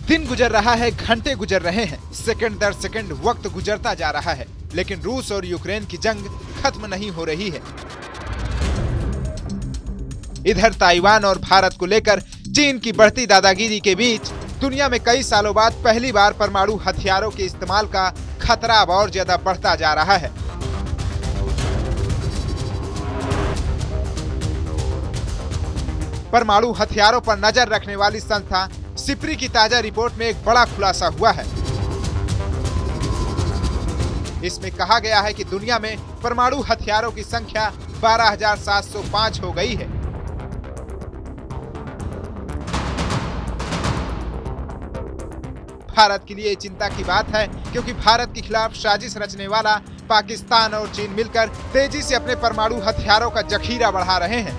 दिन गुजर रहा है, घंटे गुजर रहे हैं, सेकंड दर सेकंड वक्त गुजरता जा रहा है, लेकिन रूस और यूक्रेन की जंग खत्म नहीं हो रही है। इधर ताइवान और भारत को लेकर चीन की बढ़ती दादागिरी के बीच दुनिया में कई सालों बाद पहली बार परमाणु हथियारों के इस्तेमाल का खतरा अब और ज्यादा बढ़ता जा रहा है। परमाणु हथियारों पर नजर रखने वाली संस्था सिप्री की ताजा रिपोर्ट में एक बड़ा खुलासा हुआ है। इसमें कहा गया है कि दुनिया में परमाणु हथियारों की संख्या 12,705 हो गई है। भारत के लिए चिंता की बात है, क्योंकि भारत के खिलाफ साजिश रचने वाला पाकिस्तान और चीन मिलकर तेजी से अपने परमाणु हथियारों का जखीरा बढ़ा रहे हैं।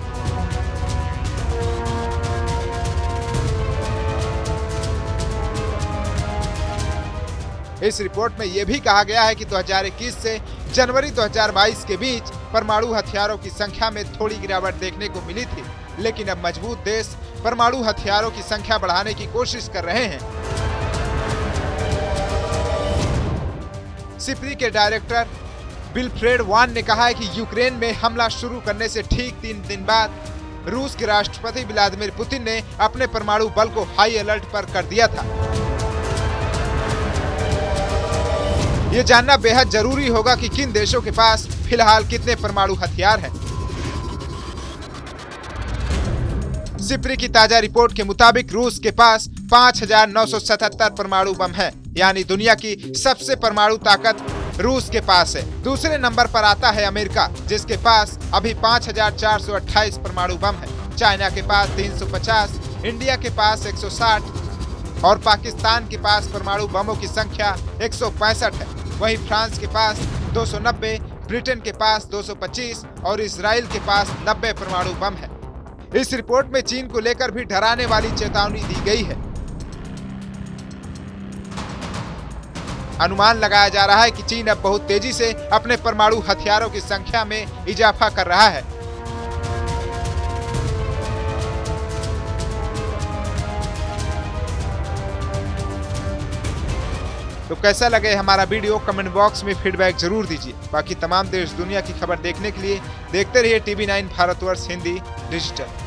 इस रिपोर्ट में यह भी कहा गया है कि 2021 से जनवरी 2022 के बीच परमाणु हथियारों की संख्या में थोड़ी गिरावट देखने को मिली थी, लेकिन अब मजबूत देश परमाणु हथियारों की संख्या बढ़ाने की कोशिश कर रहे हैं। सिप्री के डायरेक्टर विल्फ्रेड वान ने कहा है कि यूक्रेन में हमला शुरू करने से ठीक 3 दिन बाद रूस के राष्ट्रपति व्लादिमीर पुतिन ने अपने परमाणु बल को हाई अलर्ट पर कर दिया था। ये जानना बेहद जरूरी होगा कि किन देशों के पास फिलहाल कितने परमाणु हथियार हैं। सिप्री की ताजा रिपोर्ट के मुताबिक रूस के पास 5,977 परमाणु बम हैं, यानी दुनिया की सबसे परमाणु ताकत रूस के पास है। दूसरे नंबर पर आता है अमेरिका, जिसके पास अभी 5,428 परमाणु बम है। चाइना के पास 350, इंडिया के पास 160 और पाकिस्तान के पास परमाणु बमों की संख्या 165 है। वहीं फ्रांस के पास 290, ब्रिटेन के पास 225 और इजराइल के पास 90 परमाणु बम है। इस रिपोर्ट में चीन को लेकर भी डराने वाली चेतावनी दी गई है। अनुमान लगाया जा रहा है कि चीन अब बहुत तेजी से अपने परमाणु हथियारों की संख्या में इजाफा कर रहा है। तो कैसा लगे हमारा वीडियो, कमेंट बॉक्स में फीडबैक जरूर दीजिए। बाकी तमाम देश दुनिया की खबर देखने के लिए देखते रहिए TV9 भारतवर्ष हिंदी डिजिटल।